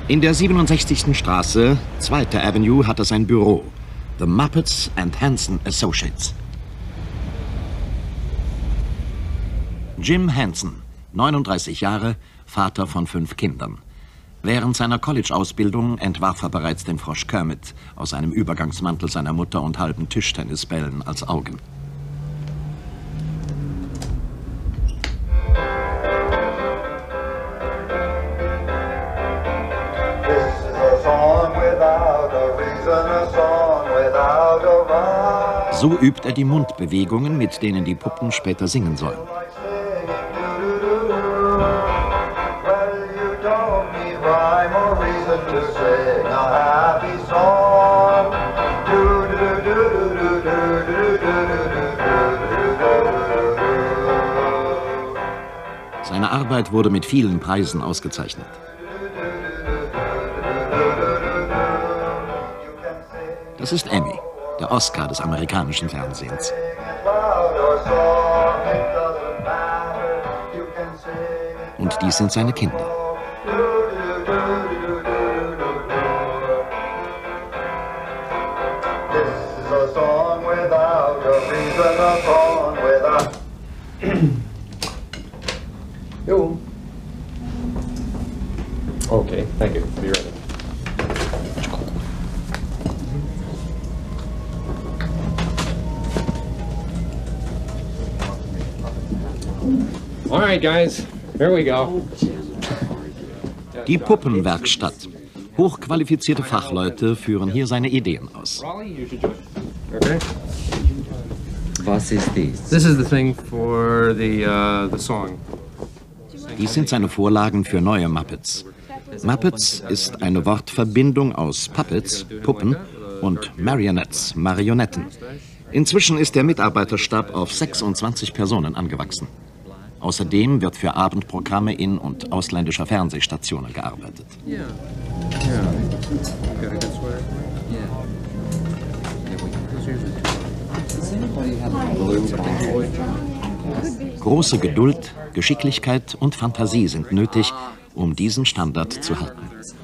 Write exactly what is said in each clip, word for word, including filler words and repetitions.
In der siebenundsechzigsten Straße, zweite Avenue, hat er sein Büro. The Muppets and Henson Associates. Jim Henson, neununddreißig Jahre, Vater von fünf Kindern. Während seiner College-Ausbildung entwarf er bereits den Frosch Kermit aus einem Übergangsmantel seiner Mutter und halben Tischtennisbällen als Augen. So übt er die Mundbewegungen, mit denen die Puppen später singen sollen. Seine Arbeit wurde mit vielen Preisen ausgezeichnet. Das ist Emmy, der Oscar des amerikanischen Fernsehens. Und dies sind seine Kinder. Jo. Okay, thank you. Be ready. All right, guys. Here we go. Die Puppenwerkstatt. Hochqualifizierte Fachleute führen hier seine Ideen aus. Okay. Was ist dies? This is the thing for the uh, the song. Dies sind seine Vorlagen für neue Muppets. Muppets ist eine Wortverbindung aus Puppets, Puppen, und Marionettes, Marionetten. Inzwischen ist der Mitarbeiterstab auf sechsundzwanzig Personen angewachsen. Außerdem wird für Abendprogramme in- und ausländischer Fernsehstationen gearbeitet. Yeah. Yeah. Got a good sweater? Yeah. Große Geduld, Geschicklichkeit und Fantasie sind nötig, um diesen Standard zu halten.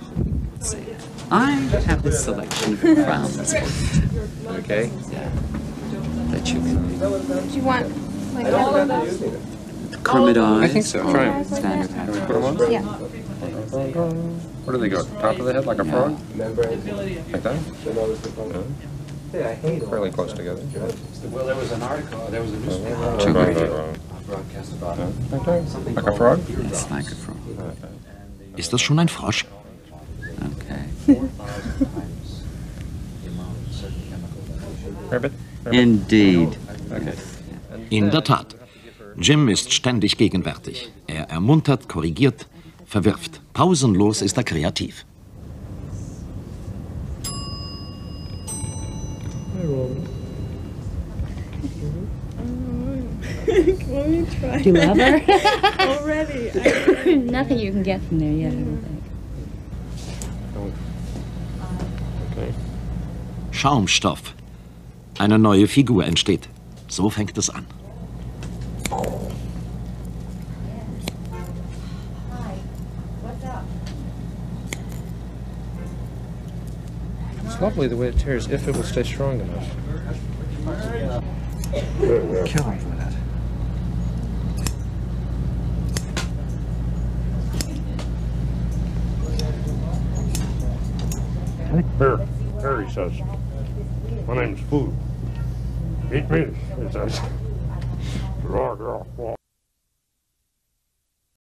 I have a selection of crowns. Okay. Yeah. That you can. Do you want like that? Kermit eyes. I think so. Try 'em. Standard Can we pattern. put them on? Yeah. Where do they go? Top of the head, like a frog? Like that? No? Fairly close together. Well, there was an article, there was a newspaper Too great. broadcast about it. Like that? Like a frog? It's like a frog. Ist das schon ein Frosch? Okay. Rabbit? Indeed. Okay. In der Tat. Jim ist ständig gegenwärtig. Er ermuntert, korrigiert, verwirft. Pausenlos ist er kreativ. Let me try. Do you love her? Already. I, Nothing you can get from there yet, I don't think. Okay. Schaumstoff. Eine neue Figur entsteht. So fängt es an. It's lovely the way it tears, if it will stay strong enough. Kill him for that. Here, here he says, my name's Food. Eat me, he says.